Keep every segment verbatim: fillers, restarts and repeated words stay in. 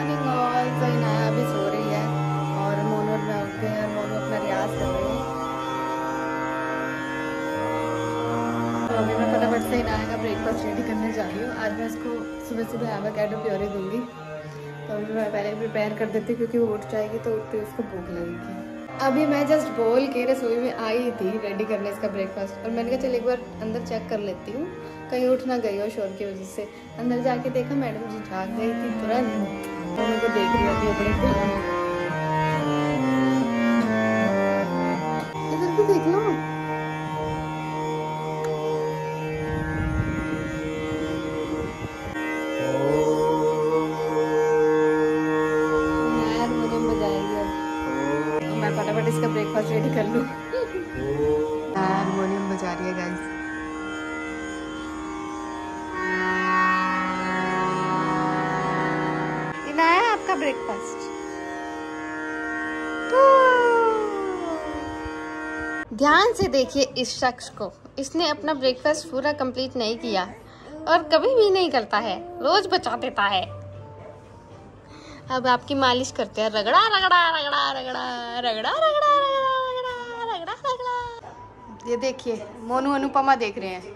Morning और तो इनाया अभी सो रही है और मोनू और मैं उठ गए हैं और मोनू अपना रियाज कर रही है। तो अभी मैं फटाफट से इनाया का ब्रेकफास्ट रेडी करने जा रही हूँ। आज मैं इसको सुबह सुबह एवोकाडो प्योरी दूंगी, तो अभी मैं पहले प्रिपेयर कर देती हूँ क्योंकि वो उठ जाएगी तो उठते उसको भूख लगेगी। अभी मैं जस्ट बोल के रसोई में आई थी रेडी करने इसका ब्रेकफास्ट, और मैंने कहा चल एक बार अंदर चेक कर लेती हूँ कहीं उठ ना गई हो शोर की वजह से। अंदर जाके देखा मैडम जी जाग गई थी तुरंत, तो उनको देख रही होती है बड़े प्यार। इधर भी देख लो। फटाफट इसका ब्रेकफास्ट रेडी कर लूं। हारमोनियम बजा रही है गाइस। इनाया आपका ब्रेकफास्ट। ध्यान से देखिए इस शख्स को, इसने अपना ब्रेकफास्ट पूरा कंप्लीट नहीं किया और कभी भी नहीं करता है, रोज बचा देता है। अब आपकी मालिश करते हैं, रगड़ा रगड़ा रगड़ा रगड़ा रगड़ा रगड़ा रगड़ा रगड़ा रगड़ा। ये देखिए मोनू अनुपमा देख रहे हैं।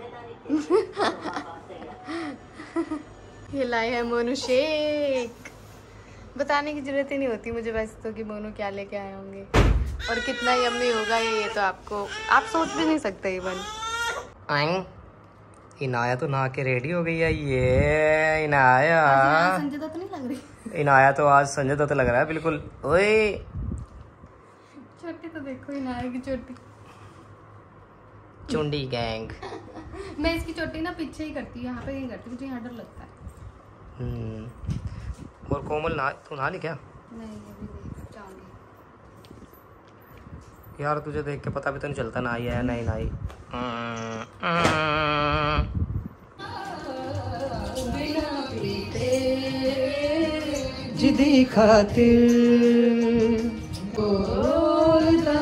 ये लाए हैं मोनू शेक। बताने की जरूरत ही नहीं होती मुझे वैसे तो कि मोनू क्या लेके आए होंगे और कितना यम्मी होगा ये ये तो आपको आप सोच भी नहीं सकते। इवन इनाया तो नहा के रेडी हो गई है। ये इनाया संजय दत्त नहीं लग रही। इनाया तो आज संजय दत्त लग रहा है बिल्कुल। ओए चोटी तो देखो इनाया की चोटी। चुंडी गैंग। मैं इसकी चोटी ना पीछे ही करती हूँ, यहाँ पे नहीं करती, मुझे यहाँ डर लगता है। हम्म। और कोमल ना तू नहा ली क्या? नहीं अभी नहीं जाऊंगी। यार तुझे देख के पता भी तो नहीं चलता नहाई है नहीं नहाई। जिदी खातिर बोलता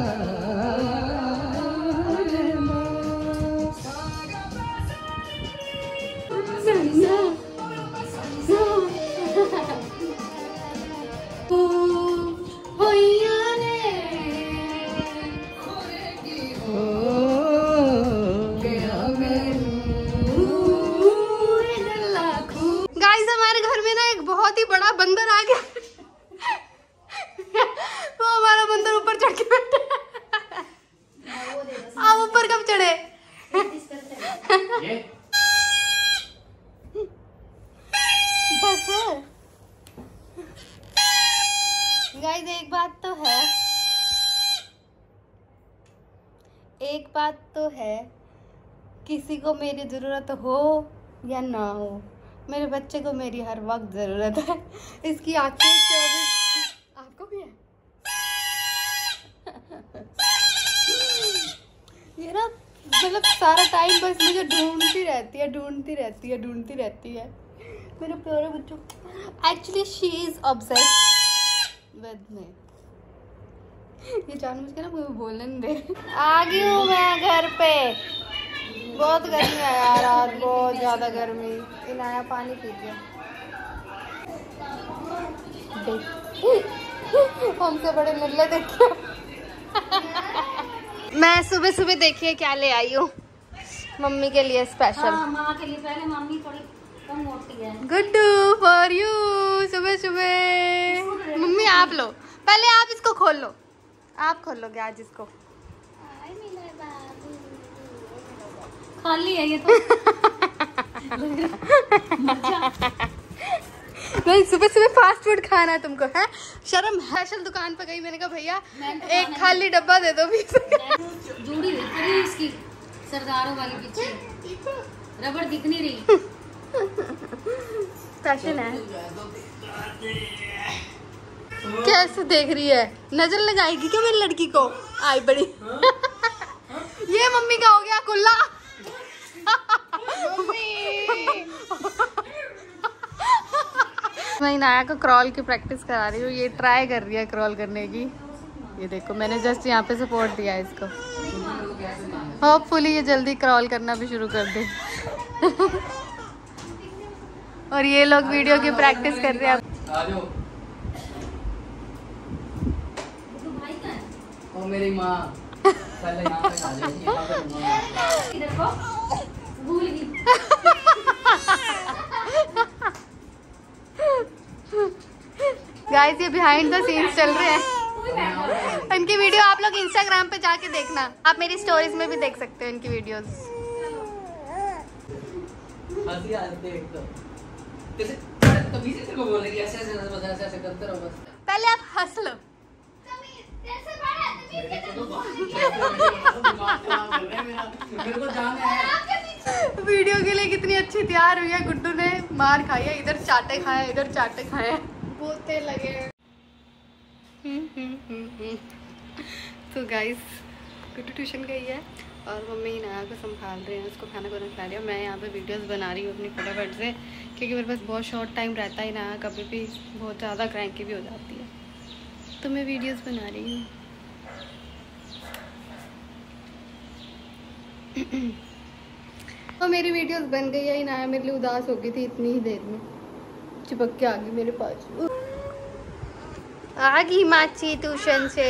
बड़ा बंदर आ गया। वो हमारा बंदर ऊपर चढ़ के बैठा। आप ऊपर कब चढ़े? बस गाइस एक बात तो है, एक बात तो है, किसी को मेरी जरूरत हो या ना हो, मेरे बच्चे को मेरी हर वक्त जरूरत है। इसकी आंखें चौबीस आपको भी है। ये ना मतलब सारा टाइम बस मुझे ढूंढती रहती है ढूंढती रहती है ढूंढती रहती है मेरे प्यारे बच्चों। Actually she is obsessed with me. ये जानबूझ के ना मुझे बोलने नहीं दे। आ गई हूँ मैं घर पे। बहुत गर्मी है यार आज, बहुत ज्यादा गर्मी। इनाया पानी पी गया। हमसे बड़े मिले देखिए। मैं सुबह सुबह देखिए क्या ले आई हूँ मम्मी के लिए स्पेशल। हाँ, माँ के लिए पहले मम्मी थोड़ी कम मोटी है। Guddu for you. सुबह सुबह मम्मी आप लो, पहले आप इसको खोल लो। आप खोल लोगे आज इसको? खाली है ये तो। नहीं सुबह सुबह फास्ट फूड खाना है तुमको है? शर्म। स्पेशल दुकान पर गई, मैंने कहा भैया एक खाली डब्बा दे दो। भी जोड़ी देख रही इसकी सरदारों वाली पीछे रबड़ दिख नहीं रही। स्पेशल है। कैसे देख रही है? नजर लगाएगी क्या मेरी लड़की को? आई बड़ी। ये मम्मी का हो गया कुल्ला। मैं इनाया को क्रॉल की प्रैक्टिस करा रही हूँ। ये ट्राई कर रही है क्रॉल करने की। ये देखो मैंने जस्ट यहाँ पे सपोर्ट दिया है इसको। होपफुली ये जल्दी क्रॉल करना भी शुरू कर दे। और ये लोग वीडियो की प्रैक्टिस कर रहे हैं। आ जाओ। तो भाई का है? ओ मेरी माँ पहले यहाँ पे आ जाएगी, यहाँ पे रहूंगा। इधर को भूल गई। गाइस ये बिहाइंड द सीन्स चल रहे हैं। इनकी वीडियो आप लोग इंस्टाग्राम पे जाके देखना, आप मेरी स्टोरीज में भी देख सकते हो इनकी वीडियोस। हंसी आती है एकदम। कैसे तभी से तेरे को बोलेगी ऐसे ऐसे बस ऐसे ऐसे करते रहो बस। पहले आप हंस लो। मेरे को जाना है। वीडियो के लिए कितनी अच्छी तैयार हुई है। गुड्डू ने मार खाई है, इधर चाटे खाए इधर चाटे खाए, बोलते लगे। तो गाइस गुड्डू ट्यूशन गई है और मम्मी नया को संभाल रहे हैं, उसको खाना खाना खिला रही है। मैं यहाँ पे वीडियोस बना रही हूँ अपनी फटाफट से, क्योंकि मेरे पास बहुत शॉर्ट टाइम रहता है ना, कभी भी बहुत ज़्यादा क्रैंकी भी हो जाती है, तो मैं वीडियोस बना रही हूँ। तो मेरी वीडियोस बन गई है। ना मेरे लिए उदास हो गई थी, इतनी ही देर में चिपक के आ गई मेरे पास। आ गई माची ट्यूशन से।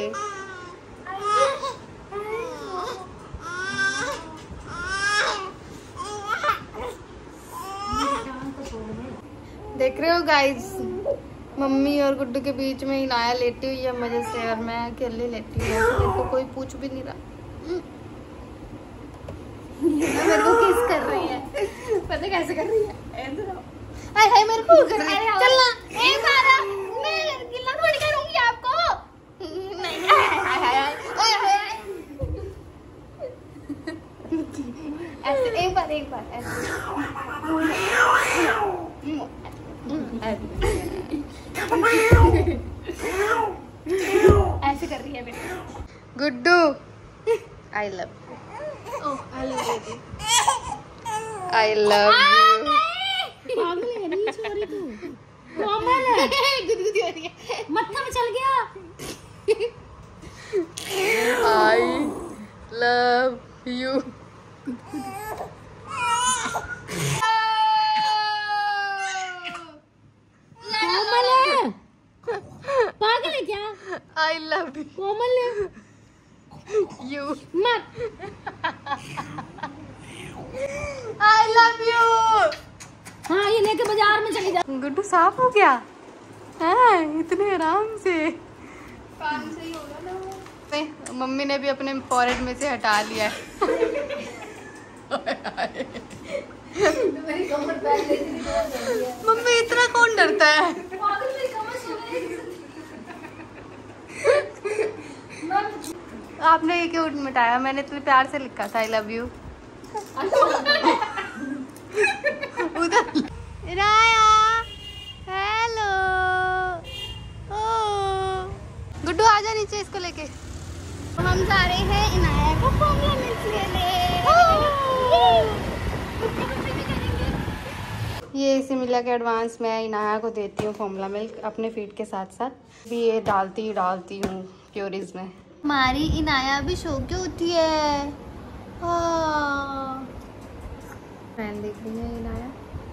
देख रहे हो गाइस, मम्मी और गुड्डू के बीच में इनाया लेटी हुई है मजे से, और मैं अकेले लेटी हुई हूँ। मेरे को कोई पूछ भी नहीं रहा। मेरे को किस कर रही है, पता कैसे कर रही है? हाय हाय मेरे को कर रही है। चलना ए मारा, मैं गिल्ला थोड़ी करूंगी आपको। नहीं हाय हाय हाय ओए हाय ऐसे एक बार एक बार ऐसे ऐसे कर रही है बेटा। Guddu I love I love you I love you. पागल है नहीं सॉरी तू पागल है। गुदगुदी हो रही है, मत्था में चल गया। आई लव यू। कोमल है, पागल है क्या? आई लव कोमल है यू। मत। I love you. हाँ ये लेके बाजार में चली जा। गुड्डू साफ हो गया है इतने आराम से। पानी से ही होगा ना। मम्मी ने भी अपने फॉरहेड में से हटा लिया है। मम्मी इतना कौन डरता है? आपने ये क्यों मिटाया? मैंने इतने प्यार से लिखा था आई लव यू। उधर राया हेलो। ओ गुड्डू आजा नीचे इसको लेके। हम जा रहे हैं इनाया को फॉर्मूला मिल्क लेने। ये इसे मिला के एडवांस मैं इनाया को देती हूँ फॉर्मूला मिल्क अपने फीड के साथ साथ भी ये डालती डालती हूँ प्योरीज में। हमारी इनाया भी सो के उठी है। फैन देख रही है इनाया।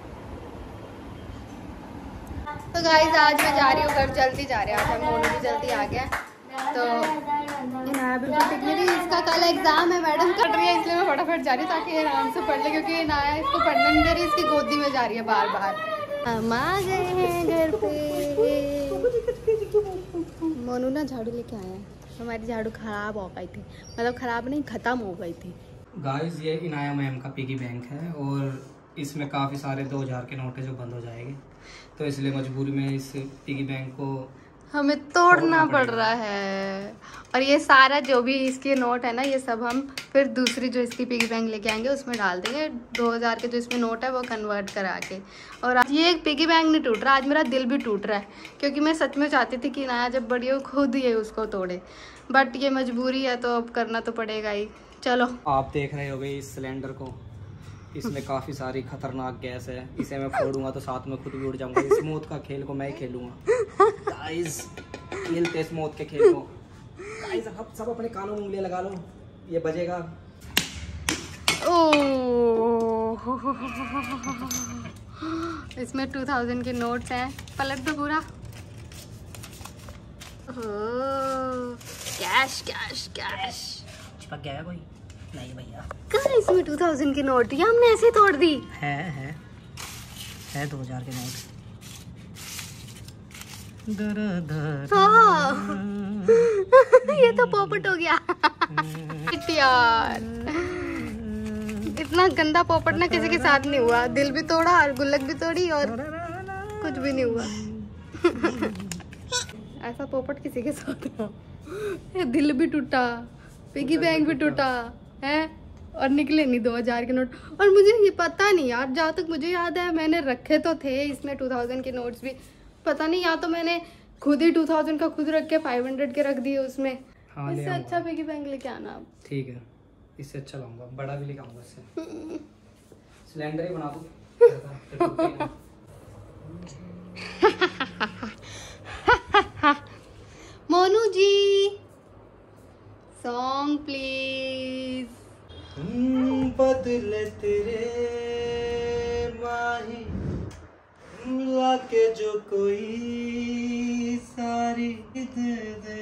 तो गाइस आज मैं जा रही हूँ घर, जल्दी जा रहे हैं। आज हम मोनू भी जल्दी आ गया, तो इनाया बिल्कुल ठीक नहीं रही। इसका कल एग्जाम है, मैडम कर रही है, इसलिए मैं फटाफट जा रही हूँ ताकि ये आराम से पढ़ ले, क्योंकि इनाया इसको पढ़ने नहीं दे रही, इसकी गोदी में जा रही है बार बार। हम आ गए हैं घर पे। मोनू ना झाड़ू लेके आया है, हमारी झाड़ू खराब हो गई थी, मतलब खराब नहीं खत्म हो गई थी। गाइस ये इनाया मैम का पिगी बैंक है और इसमें काफ़ी सारे दो हज़ार के नोट है जो बंद हो जाएंगे, तो इसलिए मजबूरी में इस पिगी बैंक को हमें तोड़ना पड़ रहा है। और ये सारा जो भी इसके नोट है ना, ये सब हम फिर दूसरी जो इसकी पिगी बैंक लेके आएंगे उसमें डाल देंगे। दो हज़ार के जो इसमें नोट है वो कन्वर्ट करा के। और आज ये पिगी बैंक नहीं टूट रहा, आज मेरा दिल भी टूट रहा है, क्योंकि मैं सच में चाहती थी कि नया जब बड़ी हो खुद ये उसको तोड़े, बट ये मजबूरी है तो अब करना तो पड़ेगा ही। चलो आप देख रहे होगे इस सिलेंडर को, इसमें काफी सारी खतरनाक गैस है, इसे मैं फोड़ूंगा तो साथ में खुद भी उड़ जाऊंगा। इस मौत का खेल को मैं ही खेलूंगा गाइस, खेलते इस मौत के खेल को गाइस। अब सब अपने कानों में उंगलियां लगा लो, ये बजेगा। ओ इसमें टू थाउजेंड के नोट्स हैं। पलट दो पूरा। Oh, cash cash cash. चिपक गया है कोई? नहीं भैया। कहाँ है इसमें टू थाउजेंड के नोट? ये हमने ऐसे ही तोड़ दी। है है है दो हजार के नोट। हाँ। ये तो पोपट हो गया। यार इतना गंदा पोपट ना किसी के साथ नहीं हुआ। दिल भी तोड़ा और गुल्लक भी तोड़ी और कुछ भी नहीं हुआ। ऐसा पोपट किसी के साथ हुआ। दिल भी टूटा, पिगी बैंक भी टूटा है और निकले नहीं दो हजार के नोट। और मुझे ये पता नहीं यार, जहाँ तक मुझे याद है मैंने रखे तो थे इसमें टू थाउजेंड के नोट्स भी। पता नहीं या तो मैंने खुद ही टू थाउजेंड का खुद रख के फाइव हंड्रेड के रख दिए उसमें। हाँ, इससे अच्छा पिगी बैंक लेके आना आप। ठीक है, इससे अच्छा लाऊंगा, बड़ा भी लेके आऊंगा इससे। सिलेंडर ही बना दूं। Monu ji song please. बदले तेरे माही लाके जो कोई सारी दे दे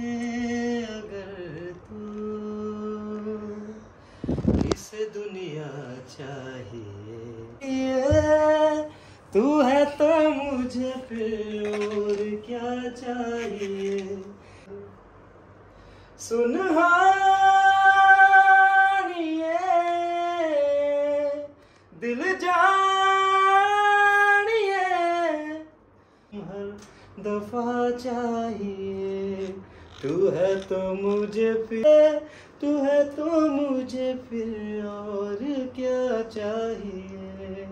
अगर तू इसे दुनिया चाहिए। ये तू है तो मुझे फिर और क्या चाहिए। सुनहानिए दिल जानिए हर दफा चाहिए। तू है तो मुझे फिर, तू है तो मुझे फिर और क्या चाहिए।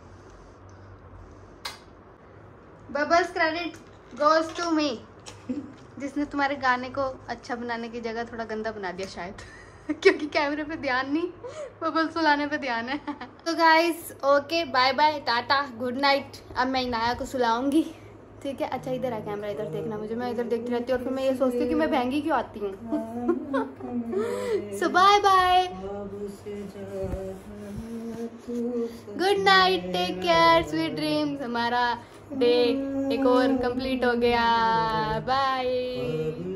Bubbles credit goes to me, जिसने तुम्हारे गाने को अच्छा बनाने की जगह थोड़ा गंदा बना दिया शायद। क्योंकि कैमरे पे ध्यान नहीं, बबल्स सुलाने पे ध्यान है। तो guys okay, bye bye, tata, good night. अब मैं इनाया को सुलाऊंगी, ठीक है। अच्छा इधर है कैमरा, इधर देखना मुझे, मैं इधर देखती रहती हूँ और फिर मैं ये सोचती हूँ कि मैं बहंगी क्यों आती हूँ। So bye bye, good night, take care, sweet dreams. हमारा डे एक और कंप्लीट हो गया। बाय।